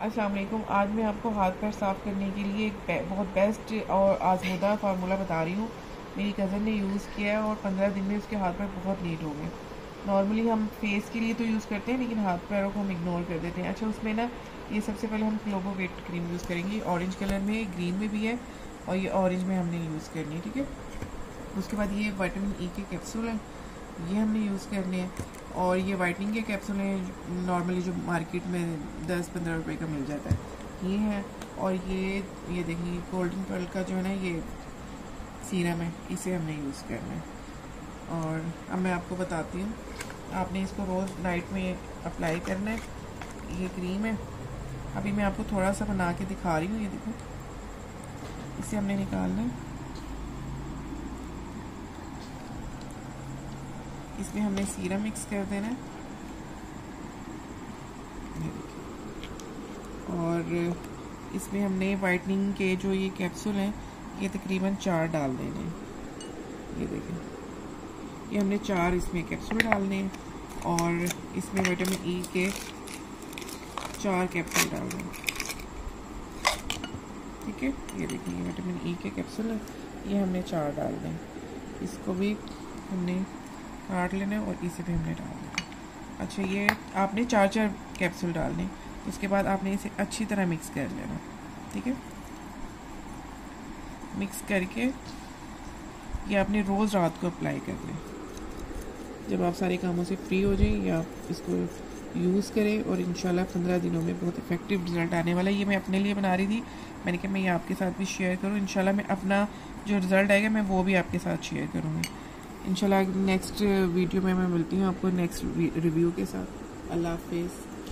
अस्सलाम वालेकुम। आज मैं आपको हाथ पैर साफ़ करने के लिए एक बहुत बेस्ट और आजमूदा फार्मूला बता रही हूँ। मेरी कज़न ने यूज़ किया है और 15 दिन में उसके हाथ पैर बहुत नीट हो गए। नॉर्मली हम फेस के लिए तो यूज़ करते हैं, लेकिन हाथ पैरों को हम इग्नोर कर देते हैं। अच्छा, उसमें ना ये सबसे पहले हम क्लोबोवेट क्रीम यूज़ करेंगे। ऑरेंज कलर में, ग्रीन में भी है, और ये ऑरेंज में हमने यूज़ करनी है, ठीक है। उसके बाद ये विटामिन ई के कैप्सूल हैं, ये हमने यूज़ करने हैं। और ये वाइटनिंग के कैप्सूल हैं, नॉर्मली जो मार्केट में 10-15 रुपए का मिल जाता है, ये है। और ये देखिए गोल्डन पर्ल का जो है ना, ये सीरम है, इसे हमने यूज़ करना है। और अब मैं आपको बताती हूँ, आपने इसको रोज़ नाइट में अप्लाई करना है। ये क्रीम है, अभी मैं आपको थोड़ा सा बना के दिखा रही हूँ। ये देखो, इसे हमने निकालना है। इसमें हमने सीरम मिक्स कर देना है, और इसमें हमने वाइटनिंग के जो ये कैप्सूल हैं, ये तकरीबन 4 डाल देने हैं। ये देखें, ये हमने 4 इसमें कैप्सूल डालने हैं, और इसमें विटामिन ई के 4 कैप्सूल डालने हैं, ठीक है। ये देखिए, विटामिन ई के कैप्सूल है, ये हमने 4 डालने हैं। इसको भी हमने काट लेना है और इसे भी हमने डाल देना। अच्छा, ये आपने 4-4 कैप्सूल डालने, उसके बाद आपने इसे अच्छी तरह मिक्स कर लेना, ठीक है। मिक्स करके ये आपने रोज़ रात को अप्लाई कर लें। जब आप सारे कामों से फ्री हो जाएं, या आप इसको यूज़ करें, और इंशाल्लाह 15 दिनों में बहुत इफेक्टिव रिज़ल्ट आने वाला है। ये मैं अपने लिए बना रही थी, मैंने कहा मैं ये आपके साथ भी शेयर करूँ। इंशाल्लाह मैं अपना जो रिज़ल्ट आएगा मैं वो भी आपके साथ शेयर करूँगी। इंशाल्लाह नेक्स्ट वीडियो में मैं मिलती हूँ आपको नेक्स्ट रिव्यू के साथ। अल्लाह हाफिज़।